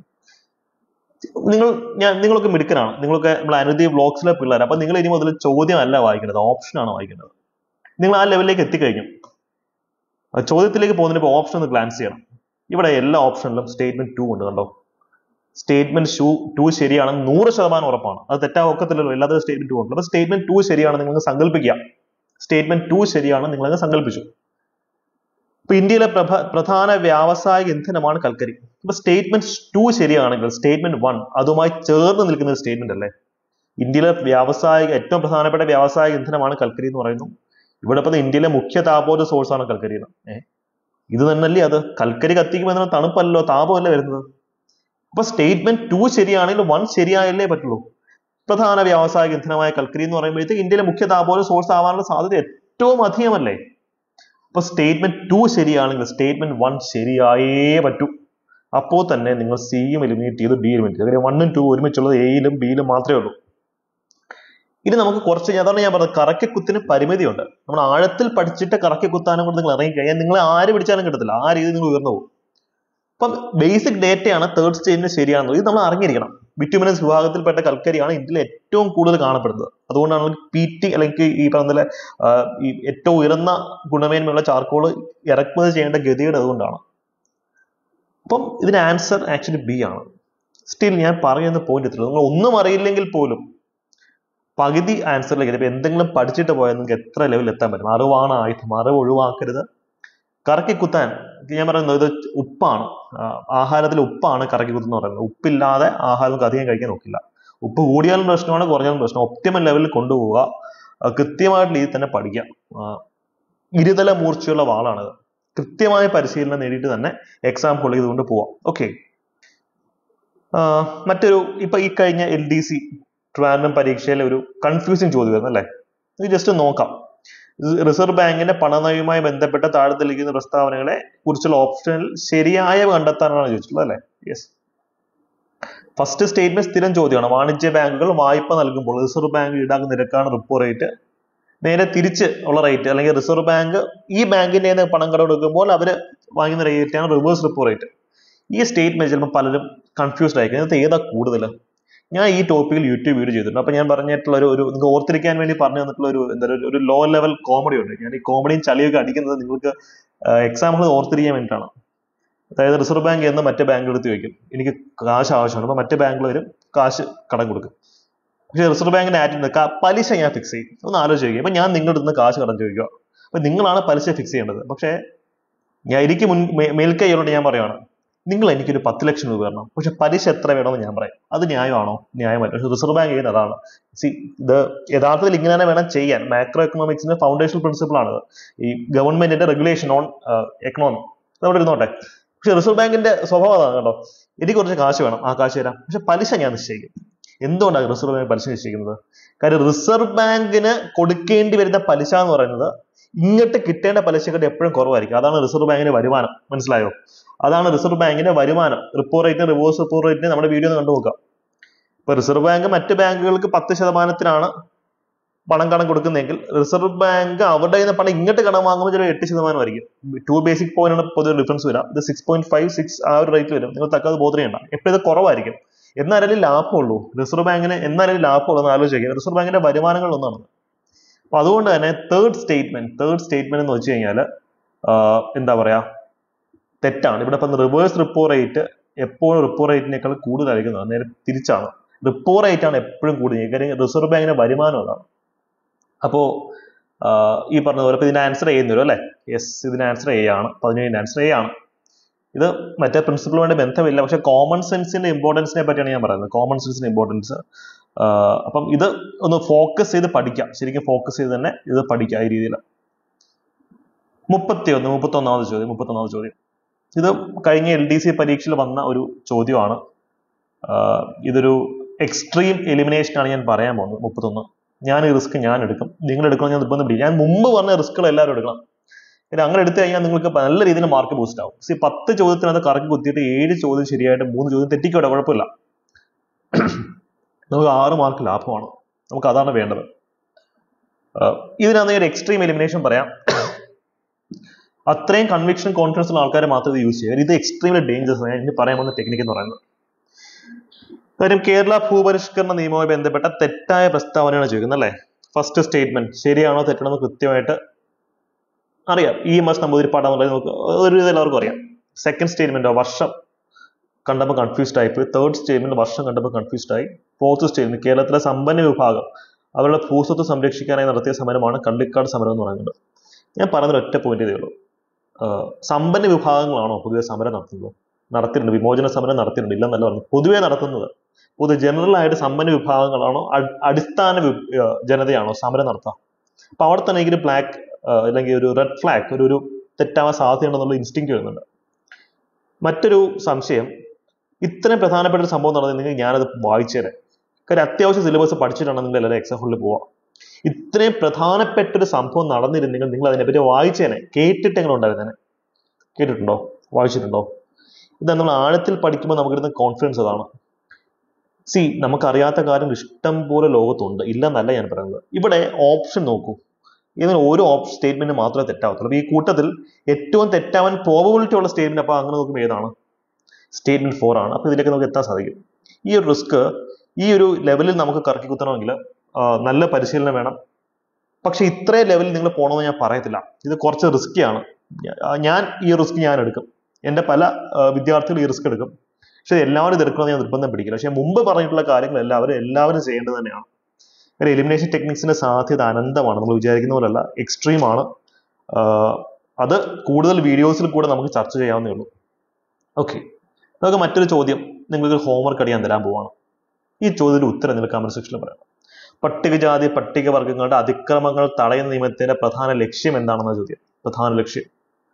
നിങ്ങൾ ഞാൻ നിങ്ങളൊക്കെ മിടുക്കനാണ്, നിങ്ങളൊക്കെ നമ്മൾ അനുദീപ് വ്ലോഗ്സിലെ പിള്ളേർ. അപ്പൊ നിങ്ങൾ ഇനി മുതൽ ചോദ്യമല്ല വായിക്കേണ്ടത്, ഓപ്ഷനാണ് വായിക്കേണ്ടത്. നിങ്ങൾ ആ ലെവലിലേക്ക് എത്തിക്കഴിഞ്ഞു. ചോദ്യത്തിലേക്ക് പോകുന്നതിന് ഇപ്പോൾ ഓപ്ഷൻ ഒന്ന് ഗ്ലാൻസ് ചെയ്യണം. ഇവിടെ എല്ലാ ഓപ്ഷനിലും സ്റ്റേറ്റ്മെന്റ് ടു ഉണ്ട്. കണ്ടോ? സ്റ്റേറ്റ്മെന്റ് ടു ടു ശരിയാണെന്ന് നൂറ് ശതമാനം ഉറപ്പാണ്. അത് തെറ്റാ ഒക്കത്തില്ലല്ലോ, എല്ലാത്തിലും സ്റ്റേറ്റ്മെന്റ് ടു ഉണ്ട്. അപ്പൊ സ്റ്റേറ്റ്മെന്റ് ടു ശരിയാണ് നിങ്ങൾ സങ്കല്പിക്കുക. സ്റ്റേറ്റ്മെന്റ് ടു ശരിയാണ് നിങ്ങൾ സങ്കല്പിച്ചു. ഇപ്പൊ ഇന്ത്യയിലെ പ്രഭ പ്രധാന വ്യാവസായിക ഇന്ധനമാണ് കൽക്കരി. ഇപ്പൊ സ്റ്റേറ്റ്മെന്റ് ടു ശരിയാണെങ്കിൽ സ്റ്റേറ്റ്മെന്റ് വൺ അതുമായി ചേർന്ന് നിൽക്കുന്ന ഒരു സ്റ്റേറ്റ്മെന്റ് അല്ലേ? ഇന്ത്യയിലെ വ്യാവസായിക ഏറ്റവും പ്രധാനപ്പെട്ട വ്യാവസായിക ഇന്ധനമാണ് കൽക്കരി എന്ന് പറയുന്നു. ഇവിടെ ഇപ്പൊ ഇന്ത്യയിലെ മുഖ്യ താപോർജ്ജ സോഴ്സ് ആണ് കൽക്കരി. ഏഹ് ഇത് തന്നെയല്ലേ അത്? കൽക്കരി കത്തിക്കുമ്പോൾ തണുപ്പല്ലോ, താപമല്ലേ വരുന്നത്. അപ്പൊ സ്റ്റേറ്റ്മെന്റ് ടു ശരിയാണെങ്കിൽ വൺ ശരിയായല്ലേ പറ്റുള്ളൂ. പ്രധാന വ്യാവസായിക ഇന്ധനമായ കൽക്കരി എന്ന് പറയുമ്പോഴത്തേക്ക് ഇന്ത്യയിലെ മുഖ്യ താപോർജ്ജ സോഴ്സ് ആവാനുള്ള സാധ്യത ഏറ്റവും അധികമല്ലേ? അപ്പൊ സ്റ്റേറ്റ്മെന്റ് ടു ശരിയാണെങ്കിൽ സ്റ്റേറ്റ്മെന്റ് വൺ ശരിയായേ പറ്റൂ. അപ്പോൾ തന്നെ നിങ്ങൾ സിയും എലിമിനേറ്റ് ചെയ്ത് ബി എലിമിനേറ്റ് ചെയ്തു. വണ്ണും ടു ഒരുമിച്ചുള്ളത് എയിലും ബിയിലും മാത്രമേ ഉള്ളൂ. ഇനി നമുക്ക് കുറച്ച്, അതാണ് ഞാൻ പറഞ്ഞത്, കറക്കിക്കുത്തിന് പരിമിതിയുണ്ട്. നമ്മൾ ആഴത്തിൽ പഠിച്ചിട്ട് കറക്കി കുത്താനും കൊണ്ട് നിങ്ങൾ ഇറങ്ങിക്കഴിഞ്ഞാൽ നിങ്ങളെ ആര് പിടിച്ചാലും കിട്ടത്തില്ല. ആ രീതിയിൽ നിങ്ങൾ ഉയർന്നു പോകും. അപ്പം ബേസിക് ഡേറ്റയാണ് തേർഡ് സ്റ്റേജിന് ശരിയാണെന്നുള്ളത് ഇത് നമ്മൾ അറിഞ്ഞിരിക്കണം. ബിറ്റുമിനസ് വിഭാഗത്തിൽപ്പെട്ട കൽക്കരിയാണ് ഇന്ത്യയിൽ ഏറ്റവും കൂടുതൽ കാണപ്പെടുന്നത്. അതുകൊണ്ടാണ് പി ടി അല്ലെങ്കിൽ ഈ പറഞ്ഞ ഈ ഏറ്റവും ഉയർന്ന ഗുണമേന്മയുള്ള ചാർക്കോൾ ഇറക്കുമതി ചെയ്യേണ്ട ഗതിയുടെ അതുകൊണ്ടാണ്. അപ്പം ഇതിന് ആൻസർ ആക്ച്വലി ബി ആണ്. സ്റ്റിൽ ഞാൻ പറയുന്ന പോയിന്റ് എത്തില്ല. നിങ്ങൾ ഒന്നും അറിയില്ലെങ്കിൽ പോലും പകുതി ആൻസറിലേക്ക് ഇപ്പൊ എന്തെങ്കിലും പഠിച്ചിട്ട് പോയാൽ നിങ്ങൾക്ക് എത്ര ലെവലിൽ എത്താൻ പറ്റും. അറിവാണ് ആയുധം, അറിവ് ഒഴിവാക്കരുത്. കറക്കി കുത്താൻ ഞാൻ പറയുന്നത് ഇത് ഉപ്പാണ്, ആഹാരത്തിൽ ഉപ്പാണ് കറക്കി കുത്തുന്ന പറയുന്നത്. ഉപ്പില്ലാതെ ആഹാരം നമുക്ക് അധികം കഴിക്കാൻ നോക്കില്ല. ഉപ്പ് കൂടിയാലും പ്രശ്നമാണ്, കുറഞ്ഞാലും പ്രശ്നം. ഒപ്റ്റിമൽ ലെവലിൽ കൊണ്ടുപോവുക, കൃത്യമായിട്ടുള്ള രീതിയിൽ തന്നെ പഠിക്കാം. ഇരുതല മൂർച്ചയുള്ള വാളാണിത്. കൃത്യമായ പരിശീലനം നേടിയിട്ട് തന്നെ എക്സാം ഹോൾ ചെയ്തുകൊണ്ട് പോവാം. ഓക്കെ, മറ്റൊരു ഇപ്പൊ ഈ കഴിഞ്ഞ എൽ ഡി സി ട്രിവാൻഡ്രം പരീക്ഷയിലെ ഒരു കൺഫ്യൂസിങ് ചോദ്യം വരുന്നു അല്ലേ, ഇത് ജസ്റ്റ് നോക്കാം. റിസർവ് ബാങ്കിന്റെ പണനയവുമായി ബന്ധപ്പെട്ട താഴെ നൽകിയിരിക്കുന്ന പ്രസ്താവനകളെ കുറിച്ചുള്ള ഓപ്ഷനിൽ ശരിയായ കണ്ടെത്താനാണ് ചോദിച്ചിട്ടുള്ളത് അല്ലേ. യെസ്, ഫസ്റ്റ് സ്റ്റേറ്റ്മെന്റ് സ്ഥിരം ചോദ്യമാണ്. വാണിജ്യ ബാങ്കുകൾ വായ്പ നൽകുമ്പോൾ റിസർവ് ബാങ്ക് ഈടാക്കുന്ന നിരക്കാണ് റിപ്പോ റേറ്റ്. നേരെ തിരിച്ച് ഉള്ള റേറ്റ് അല്ലെങ്കിൽ റിസർവ് ബാങ്ക് ഈ ബാങ്കിന്റെ പണം കടമെടുക്കുമ്പോൾ അവർ വാങ്ങുന്ന റേറ്റാണ് റിവേഴ്സ് റിപ്പോ റേറ്റ്. ഈ സ്റ്റേറ്റ്മെന്റ് ചിലപ്പോൾ പലരും കൺഫ്യൂസ്ഡ് ആയിരിക്കും. ഇതിനകത്ത് ഏതാ കൂടുതൽ? ഞാൻ ഈ ടോപ്പിക്കിൽ യൂട്യൂബ് വീഡിയോ ചെയ്തിട്ടുണ്ട്. അപ്പൊ ഞാൻ പറഞ്ഞിട്ടുള്ള ഒരു ഒരു നിങ്ങൾക്ക് ഓർത്തിരിക്കാൻ വേണ്ടി പറഞ്ഞു തന്നിട്ടുള്ള ഒരു എന്താ ഒരു ലോ ലെവൽ കോമഡി ഉണ്ട്. ഞാൻ ഈ കോമഡിയും ചളിയൊക്കെ അടിക്കുന്നത് നിങ്ങൾക്ക് എക്സാമ്പിൾ ഓർത്തിരിക്കാൻ വേണ്ടിയിട്ടാണ്. അതായത് റിസർവ് ബാങ്ക് എന്ന് മറ്റേ ബാങ്ക് എടുത്ത് വയ്ക്കും, എനിക്ക് കാശ് ആവശ്യമാണ്. അപ്പൊ മറ്റേ ബാങ്കിൽ വരും, കാശ് കടം കൊടുക്കും. പക്ഷെ റിസർവ് ബാങ്കിന്റെ ആറ്റിന് പലിശ ഞാൻ ഫിക്സ് ചെയ്യും. ഒന്ന് ആലോചിക്കുക. അപ്പൊ ഞാൻ നിങ്ങളുടെ നിന്ന് കാശ് കടം ചോദിക്കുക, അപ്പൊ നിങ്ങളാണ് പലിശ ഫിക്സ് ചെയ്യേണ്ടത്. പക്ഷെ ഞാൻ എനിക്ക് മുൻ മേൽക്കൈയോട് ഞാൻ പറയുകയാണ്, നിങ്ങൾ എനിക്കൊരു പത്ത് ലക്ഷം രൂപ തരണം, പക്ഷെ പലിശ എത്ര വേണമെന്ന് ഞാൻ പറയും. അത് ന്യായമാണോ? ന്യായമല്ല. പക്ഷെ റിസർവ് ബാങ്ക് ചെയ്യുന്നത് അതാണ്. സി ഇത് യഥാർത്ഥത്തിൽ ഇങ്ങനെ തന്നെ വേണം ചെയ്യാൻ. മാക്രോ എക്കണോമിക്സിന്റെ ഫൗണ്ടേഷൻ പ്രിൻസിപ്പിൾ ആണ് ഈ ഗവൺമെന്റിന്റെ റെഗുലേഷൻ ഓൺ എക്കണോമി. അതവിടെ ഇരുന്നോട്ടെ. പക്ഷെ റിസർവ് ബാങ്കിന്റെ സ്വഭാവം അതാണ് കേട്ടോ. എനിക്ക് കുറച്ച് കാശ് വേണം, ആ കാശ് തരാം, പക്ഷെ പലിശ ഞാൻ നിശ്ചയിക്കും. എന്തുകൊണ്ടാണ് റിസർവ് ബാങ്ക് പലിശ നിശ്ചയിക്കുന്നത്? കാര്യം റിസർവ് ബാങ്കിന് കൊടുക്കേണ്ടി വരുന്ന പലിശ എന്ന് പറയുന്നത് ഇങ്ങോട്ട് കിട്ടേണ്ട പലിശക്കാട്ട് എപ്പോഴും കുറവായിരിക്കും. അതാണ് റിസർവ് ബാങ്കിന്റെ വരുമാനം. മനസ്സിലായോ? അതാണ് റിസർവ് ബാങ്കിന്റെ വരുമാനം. റിപ്പോ റേറ്റ്, റിവേഴ്സ് റിപ്പോ റേറ്റിന് നമ്മുടെ വീഡിയോ ഒന്ന് കണ്ടു നോക്കാം. ഇപ്പൊ റിസർവ് ബാങ്ക് മറ്റ് ബാങ്കുകൾക്ക് പത്ത് ശതമാനത്തിനാണ് പണം കടം കൊടുക്കുന്നതെങ്കിൽ റിസർവ് ബാങ്ക് അവരുടെ നിന്ന് പണം ഇങ്ങോട്ട് കടം വാങ്ങുമ്പോൾ ചില എട്ട് ശതമാനമായിരിക്കും. ടു ബേസിക് പോയിന്റ് ആണ് പൊതുവെ ഡിഫറൻസ് വരാം. ഇത് സിക്സ് പോയിന്റ് ഫൈവ് സിക്സ് ആ ഒരു റേറ്റ് വരും. നിങ്ങൾ തക്കത് ബോധനയുണ്ട. എപ്പോഴും ഇത് കുറവായിരിക്കും. എന്നാലും ലാഭമുള്ളൂ റിസർവ് ബാങ്കിന്, എന്നാലും ലാഭമുള്ളൂ എന്ന് ആലോചിക്കുക. റിസർവ് ബാങ്കിന്റെ വരുമാനങ്ങൾ ഒന്നാണ്. അപ്പൊ അതുകൊണ്ട് തന്നെ തേർഡ് സ്റ്റേറ്റ്മെന്റ് തേർഡ് സ്റ്റേറ്റ്മെന്റ് എന്ന് വെച്ച് കഴിഞ്ഞാൽ എന്താ പറയാ, തെറ്റാണ്. ഇവിടെ ഇപ്പം റിവേഴ്സ് റിപ്പോ റേറ്റ് എപ്പോഴും റിപ്പോ റേറ്റിനേക്കാൾ കൂടുതലായിരിക്കും. നേരെ തിരിച്ചാണ്. റിപ്പോ റേറ്റ് ആണ് എപ്പോഴും കൂടുതൽ. കാര്യം റിസർവ് ബാങ്കിന്റെ വരുമാനം അതാണ്. അപ്പോ ഈ പറഞ്ഞ പോലെ ഇതിന്റെ ആൻസർ ചെയ്യുന്ന വരും അല്ലെ. യെസ്, ഇതിന്റെ ആൻസർ എ ആണ്. പതിനേഴിന്റെ ആൻസർ എ ആണ്. ഇത് മറ്റേ പ്രിൻസിപ്പിളുമായിട്ട് ബന്ധമില്ല, പക്ഷെ കോമൺ സെൻസിന്റെ ഇമ്പോർട്ടൻസിനെ പറ്റിയാണ് ഞാൻ പറയുന്നത്. കോമൺ സെൻസിന്റെ ഇമ്പോർട്ടൻസ്. അപ്പം ഇത് ഒന്ന് ഫോക്കസ് ചെയ്ത് പഠിക്കാം. ശരിക്കും ഫോക്കസ് ചെയ്ത് തന്നെ ഇത് പഠിക്കാം ഈ രീതിയിൽ. മുപ്പത്തി ഒന്ന് മുപ്പത്തി ഒന്നാമത് ചോദ്യം മുപ്പത്തി ഒന്നാമത് ചോദ്യം ഇത് കഴിഞ്ഞ എൽ ഡി സി പരീക്ഷയിൽ വന്ന ഒരു ചോദ്യമാണ്. ഇതൊരു എക്സ്ട്രീം എലിമിനേഷൻ ആണ് ഞാൻ പറയാൻ പോകുന്നത്. മുപ്പത്തൊന്ന് ഞാൻ ഈ റിസ്ക് ഞാൻ എടുക്കും, നിങ്ങൾ എടുക്കണം ഞാൻ നിർബന്ധം പിടിക്കും. ഞാൻ മുമ്പ് പറഞ്ഞ റിസ്കുകൾ എല്ലാവരും എടുക്കണം. പിന്നെ അങ്ങനെ എടുത്തു കഴിഞ്ഞാൽ നിങ്ങൾക്ക് നല്ല രീതിയിൽ മാർക്ക് ബൂസ്റ്റ് ആവും. സി പത്ത് ചോദ്യത്തിനകത്ത് കറക്കി കുത്തിയിട്ട് ഏഴ് ചോദ്യം ശരിയായിട്ട് മൂന്ന് ചോദ്യം തെറ്റിക്കോട്ടെ, കുഴപ്പമില്ല. നമുക്ക് ആറ് മാർക്ക് ലാഭമാണ്. നമുക്ക് അതാണ് വേണ്ടത്. ഇതിനകത്ത് ഒരു എക്സ്ട്രീം എലിമിനേഷൻ പറയാം. അത്രയും കൺവിക്ഷൻ കോൺഫിഡൻസ് ഉള്ള ആൾക്കാരെ മാത്രം ഇത് യൂസ് ചെയ്യുക. ഇത് എക്സ്ട്രീംലി ഡേഞ്ചറസ് ആണ്. ഇനി പറയാൻ പോകുന്ന ടെക്നിക്ക് എന്ന് പറയുന്നത് കാര്യം കേരള ഭൂപരിഷ്കരണ നിയമവുമായി ബന്ധപ്പെട്ട തെറ്റായ പ്രസ്താവനയാണ് ചോദിക്കുന്നത് അല്ലേ. ഫസ്റ്റ് സ്റ്റേറ്റ്മെന്റ് ശരിയാണോ തെറ്റാണോ എന്ന് കൃത്യമായിട്ട് അറിയാം. ഇ എം എസ് നമ്പൂതിരിപ്പാട് എന്നുള്ളത് നമുക്ക് ഒരു ഇത് എല്ലാവർക്കും അറിയാം. സെക്കൻഡ് സ്റ്റേറ്റ്മെന്റോ വർഷം കണ്ടപ്പോൾ കൺഫ്യൂസ്ഡ് ആയി പോയി. തേർഡ് സ്റ്റേറ്റ്മെന്റ് വർഷം കണ്ടപ്പോൾ കൺഫ്യൂസ്ഡ് ആയി. ഫോർത്ത് സ്റ്റേറ്റ്മെന്റ് കേരളത്തിലെ സമ്പന്ന വിഭാഗം അവരുടെ ഭൂസ്വത്ത് സംരക്ഷിക്കാനായി നടത്തിയ സമരമാണ് കള്ളിക്കാട് സമരം എന്ന് പറയുന്നത്. ഞാൻ പറയുന്ന ഒറ്റ പോയിന്റ് ഇതേ ഉള്ളൂ. സമ്പന്ന വിഭാഗങ്ങളാണോ പൊതുവെ സമരം നടത്തുന്നത്? നടത്തിയിട്ടുണ്ട്. വിമോചന സമരം നടത്തിയിട്ടുണ്ട്, ഇല്ലെന്നല്ല പറഞ്ഞു. പൊതുവെ നടത്തുന്നത് പൊതുവെ ജനറൽ ആയിട്ട് സമ്പന്ന വിഭാഗങ്ങളാണോ അടിസ്ഥാന ജനതയാണോ സമരം നടത്തുക? അപ്പൊ അവിടെ തന്നെ എനിക്കൊരു ബ്ലാക്ക് അല്ലെങ്കിൽ ഒരു റെഡ് ഫ്ലാഗ്, ഒരു ഒരു തെറ്റാവാൻ സാധ്യതയുണ്ടെന്നുള്ള ഇൻസ്റ്റിങ് വരുന്നുണ്ട്. മറ്റൊരു സംശയം, ഇത്രയും പ്രധാനപ്പെട്ട ഒരു സംഭവം നടന്നിരുന്നെങ്കിൽ ഞാനത് വായിച്ചേരെ. കാര്യം അത്യാവശ്യം സിലബസ് പഠിച്ചിട്ടാണ് നിങ്ങൾ എല്ലാവരും എക്സാം ഹോളിൽ പോവാം. ഇത്രയും പ്രധാനപ്പെട്ട ഒരു സംഭവം നടന്നിരുന്നെങ്കിൽ നിങ്ങൾ അതിനെപ്പറ്റി വായിച്ചേനെ, കേട്ടിട്ട് എങ്ങനെ ഉണ്ടായിരുന്നേനെ. കേട്ടിട്ടുണ്ടോ? വായിച്ചിട്ടുണ്ടോ? ഇത് നമ്മൾ ആഴത്തിൽ പഠിക്കുമ്പോൾ നമുക്ക് കിട്ടുന്ന കോൺഫിഡൻസ് അതാണ്. സി നമുക്കറിയാത്ത കാര്യം ഇഷ്ടം പോലെ ലോകത്തുണ്ട്, ഇല്ലെന്നല്ല ഞാൻ പറയുന്നത്. ഇവിടെ ഓപ്ഷൻ നോക്കൂ. ഇതിന് ഓരോ ഓപ്ഷൻ സ്റ്റേറ്റ്മെന്റ് മാത്രമേ തെറ്റാവത്തുള്ളൂ. ഈ കൂട്ടത്തിൽ ഏറ്റവും തെറ്റാവാൻ പ്രോബബിലിറ്റി ഉള്ള സ്റ്റേറ്റ്മെന്റ് അപ്പൊ അങ്ങനെ നോക്കുമ്പോൾ ഏതാണ്? സ്റ്റേറ്റ്മെന്റ് ഫോർ ആണ്. അപ്പോൾ ഇതിലേക്ക് നമുക്ക് എത്താൻ സാധിക്കും. ഈ ഒരു റിസ്ക് ഈ ഒരു ലെവലിൽ നമുക്ക് കറക്കി കുത്തണമെങ്കിൽ നല്ല പരിശീലനം വേണം. പക്ഷെ ഇത്രയും ലെവലിൽ നിങ്ങൾ പോകണമെന്ന് ഞാൻ പറയത്തില്ല. ഇത് കുറച്ച് റിസ്ക്കിയാണ്. ഞാൻ ഈ റിസ്ക് ഞാൻ എടുക്കും. എൻ്റെ പല വിദ്യാർത്ഥികൾ ഈ റിസ്ക് എടുക്കും. പക്ഷെ എല്ലാവരും ഇത് എടുക്കണമെന്ന് ഞാൻ നിർബന്ധം പിടിക്കില്ല. പക്ഷെ മുമ്പ് പറഞ്ഞിട്ടുള്ള കാര്യങ്ങൾ എല്ലാവരും എല്ലാവരും ചെയ്യേണ്ടത് തന്നെയാണ്. ഒരു എലിമിനേഷൻ ടെക്നിക്സിന്റെ സാധ്യത അനന്തമാണ്. നമ്മൾ വിചാരിക്കുന്ന പോലല്ല, എക്സ്ട്രീം ആണ്. അത് കൂടുതൽ വീഡിയോസിൽ കൂടെ നമുക്ക് ചർച്ച ചെയ്യാവുന്നേ ഉള്ളൂ. ഓക്കെ, നമുക്ക് മറ്റൊരു ചോദ്യം നിങ്ങൾക്ക് ഹോംവർക്ക് അടിയാൻ തരാൻ പോവാണ്. ഈ ചോദ്യത്തിന്റെ ഉത്തരം നിങ്ങൾ കമന്റ് സെക്ഷനിൽ പറയാം. പട്ടികജാതി പട്ടികവർഗങ്ങളുടെ അതിക്രമങ്ങൾ തടയുന്ന നിയമത്തിന്റെ പ്രധാന ലക്ഷ്യം എന്താണെന്ന ചോദ്യം. പ്രധാന ലക്ഷ്യം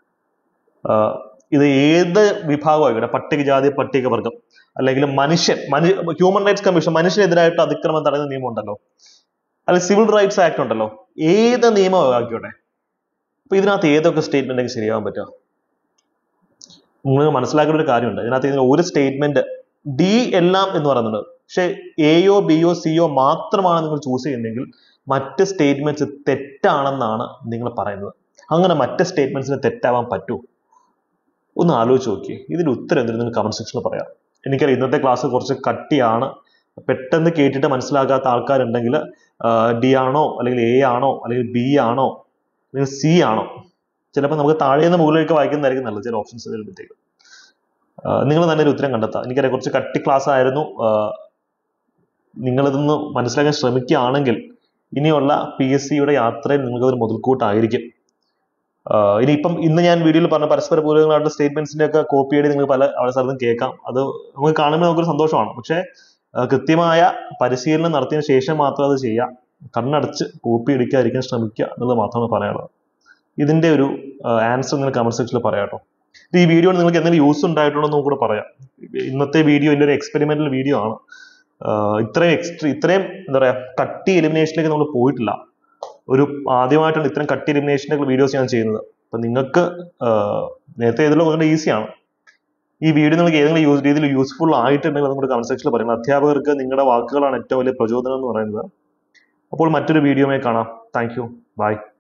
ഇത് ഏത് വിഭാഗം ആയിക്കോട്ടെ, പട്ടികജാതി പട്ടികവർഗം അല്ലെങ്കിൽ മനുഷ്യൻ, മനു ഹ്യൂമൻ റൈറ്റ്സ് കമ്മീഷൻ, മനുഷ്യനെതിരായിട്ട് അതിക്രമം തടയുന്ന നിയമം ഉണ്ടല്ലോ, അല്ലെങ്കിൽ സിവിൽ റൈറ്റ്സ് ആക്ട് ഉണ്ടല്ലോ, ഏത് നിയമം ആയിക്കോട്ടെ. അപ്പൊ ഇതിനകത്ത് ഏതൊക്കെ സ്റ്റേറ്റ്മെന്റ് ശരിയാവാൻ പറ്റുക? നിങ്ങൾ മനസ്സിലാക്കേണ്ട ഒരു കാര്യമുണ്ട്. ഇതിനകത്ത് ഒരു സ്റ്റേറ്റ്മെന്റ് ഡി എല്ലാം എന്ന് പറയുന്നുണ്ട്. പക്ഷെ എയോ ബിയോ സിയോ മാത്രമാണ് നിങ്ങൾ ചൂസ് ചെയ്യുന്നതെങ്കിൽ മറ്റ് സ്റ്റേറ്റ്മെന്റ്സ് തെറ്റാണെന്നാണ് നിങ്ങൾ പറയുന്നത്. അങ്ങനെ മറ്റ് സ്റ്റേറ്റ്മെന്റ്സിന് തെറ്റാവാൻ പറ്റുമോ? ഒന്ന് ആലോചിച്ച് നോക്കിയേ. ഇതിന്റെ ഉത്തരം എന്തെങ്കിലും നിങ്ങൾ കമന്റ് സെക്ഷനിൽ പറയാം. എനിക്കറിയാം ഇന്നത്തെ ക്ലാസ് കുറച്ച് കട്ടിയാണ്. പെട്ടെന്ന് കേട്ടിട്ട് മനസ്സിലാക്കാത്ത ആൾക്കാരുണ്ടെങ്കിൽ ഡി ആണോ അല്ലെങ്കിൽ എ ആണോ അല്ലെങ്കിൽ ബി ആണോ അല്ലെങ്കിൽ സി ആണോ, ചിലപ്പോൾ നമുക്ക് താഴെ നിന്ന് മുകളിലേക്ക് വായിക്കുന്നതായിരിക്കും നല്ലത്. ചില ഓപ്ഷൻസ് വരുമ്പോഴത്തേക്ക് നിങ്ങൾ തന്നെ ഒരു ഉത്തരം കണ്ടെത്താം. എനിക്കറിയാം കുറച്ച് കട്ടി ക്ലാസ് ആയിരുന്നു. നിങ്ങളിതൊന്ന് മനസ്സിലാക്കാൻ ശ്രമിക്കുകയാണെങ്കിൽ ഇനിയുള്ള പി എസ് സിയുടെ യാത്രയിൽ നിങ്ങൾക്ക് ഒരു മുതൽക്കൂട്ടായിരിക്കും. ഇനിയിപ്പം ഇന്ന് ഞാൻ വീഡിയോയിൽ പറഞ്ഞ പരസ്പര പൂരകങ്ങളായിട്ടുള്ള സ്റ്റേറ്റ്മെന്റ്സിന്റെ ഒക്കെ കോപ്പി ആയിട്ട് നിങ്ങൾക്ക് പല അവിടെ സ്ഥലത്തും കേൾക്കാം. അത് നമുക്ക് കാണുമ്പോൾ നമുക്കൊരു സന്തോഷമാണ്. പക്ഷെ കൃത്യമായ പരിശീലനം നടത്തിയതിനു ശേഷം മാത്രം അത് ചെയ്യുക. കണ്ണടച്ച് കോപ്പി എടുക്കാതിരിക്കാൻ ശ്രമിക്കുക എന്നുള്ളത് മാത്രമാണ് പറയാനുള്ളത്. ഇതിന്റെ ഒരു ആൻസർ നിങ്ങൾ കമന്റ് സെക്ഷനിൽ പറയാം കേട്ടോ. ഈ വീഡിയോ നിങ്ങൾക്ക് എന്തെങ്കിലും യൂസ് ഉണ്ടായിട്ടുണ്ടോ എന്ന് കൂടെ പറയാം. ഇന്നത്തെ വീഡിയോ എൻ്റെ ഒരു എക്സ്പെരിമെന്റൽ വീഡിയോ ആണ്. ഇത്രയും എക്സ്ട്രീ ഇത്രയും എന്താ പറയാ കട്ടി എലിമിനേഷനിലേക്ക് നമ്മൾ പോയിട്ടില്ല. ഒരു ആദ്യമായിട്ടാണ് ഇത്രയും കട്ടി എലിമിനേഷൻ്റെ വീഡിയോസ് ഞാൻ ചെയ്യുന്നത്. അപ്പൊ നിങ്ങൾക്ക് നേരത്തെ ഇതിലും വളരെ ഈസിയാണ്. ഈ വീഡിയോ നിങ്ങൾക്ക് ഏതെങ്കിലും യൂസ് രീതിയിൽ യൂസ്ഫുൾ ആയിട്ടുണ്ടെങ്കിൽ അതും കൂടെ കമന്റ് സെക്ഷനിൽ പറയുന്നത്. അധ്യാപകർക്ക് നിങ്ങളുടെ വാക്കുകളാണ് ഏറ്റവും വലിയ പ്രചോദനം എന്ന് പറയുന്നത്. അപ്പോൾ മറ്റൊരു വീഡിയോയുമായി കാണാം. Thank you, by.